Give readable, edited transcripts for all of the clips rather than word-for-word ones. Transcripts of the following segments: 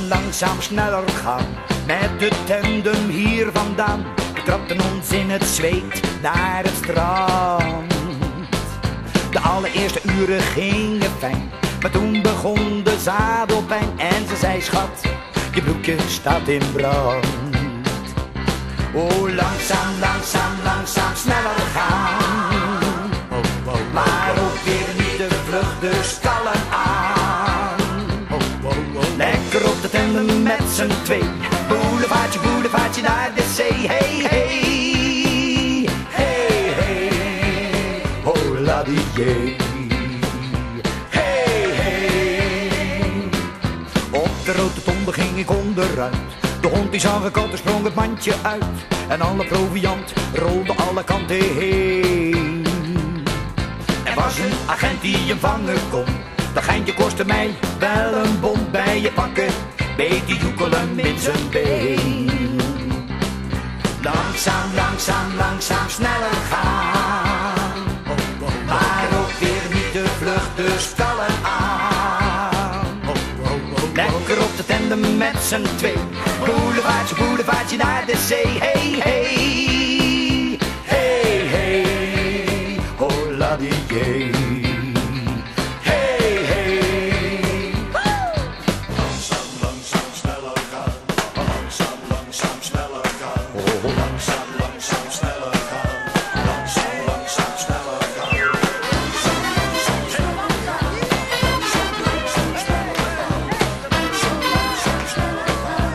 langzaam sneller gaan. Met de tandem hier vandaan. We trapten ons in het zweet naar het strand. De allereerste uren gingen fijn, maar toen begon de zadelpijn. En ze zei, schat, je broekje staat in brand. Oh, langzaam, langzaam, langzaam, sneller gaan. Maar ook weer niet te vlug, dus kalm aan. Lekker op de tandem met z'n twee. Boulevardje, boulevardje naar de zee. Hey, hey, hey, hey. Hola die jee. Hey, hey. Op de rotonde ging ik onderuit. De hond die zag ik al, er sprong het mandje uit. En alle proviant rolde alle kanten heen. Er was een agent die hem vangen kon. Dat geintje kostte mij wel een bond. Bij je pakken, beetje joekelen in zijn been. Langzaam, langzaam, langzaam, sneller gaan. Maar ook weer niet te vlug, dus kalm aan. Lekker op de tandem met z'n twee. Boulevardje, boulevardje naar de zee. Hey, hey, hey, hey. Hola die jee. Hey, hey. Langzaam, langzaam, sneller gaan. Langzaam, langzaam, sneller gaan. Langzaam, langzaam, sneller gaan. Langzaam, langzaam, sneller gaan. Langzaam, langzaam, sneller gaan. Langzaam, langzaam, sneller gaan. Langzaam, langzaam, sneller gaan.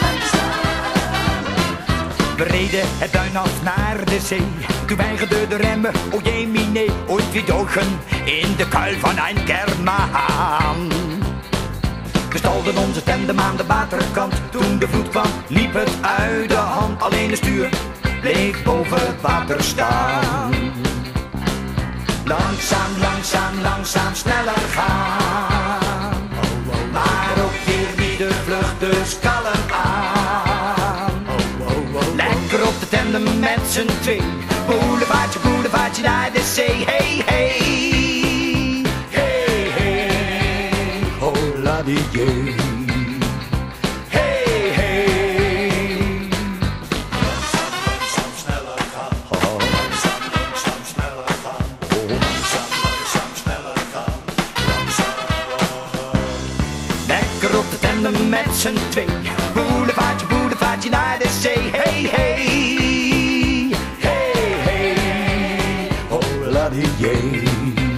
We reden het duin af naar de zee. Toen weigerden de remmen, oh jee mine. Ooit wir dogen in de kuil van een Kermaan. We stalden onze tandem aan de waterkant. Toen de vloed kwam, liep het uit de hand. Alleen de stuur bleef boven het water staan. Langzaam, langzaam, langzaam, sneller gaan. Maar ook weer niet te vlug, dus kalm aan. Lekker op de tandem met z'n twee. Boulevardje, boulevardje naar de zee. Hey, hey, hey, hey. Hola die jee. Hey, hey. Langzaam, langzaam, sneller gaan. Langzaam, langzaam, sneller gaan. Langzaam, langzaam, sneller gaan. Langzaam. Lekker op de tandem met z'n twee. Boulevardje, boulevardje naar de zee. Hey, hey, hey, hey. Hola die jee.